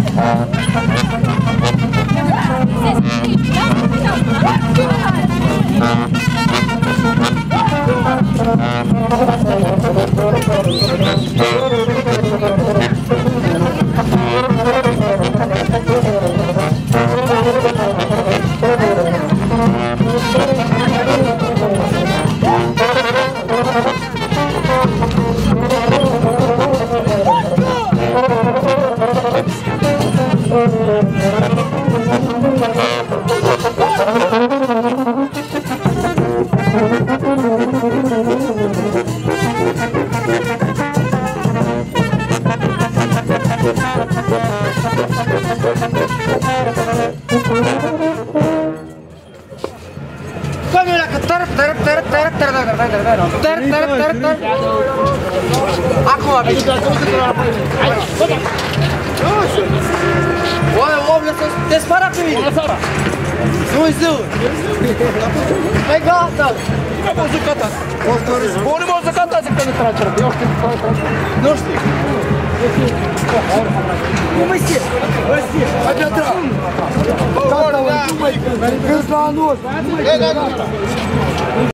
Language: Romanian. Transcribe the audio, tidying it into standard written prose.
Acum a venit. Oameni, omule, te spara pe mine. Nu-i zău. Hai gata. Cine m-a zăcat? Unde m-a zăcat azi când trage? Eu știu. Nu știu. Nu mai știu. Hai pe atrás. Gata, mă, nu mai. Câți la anul ăsta.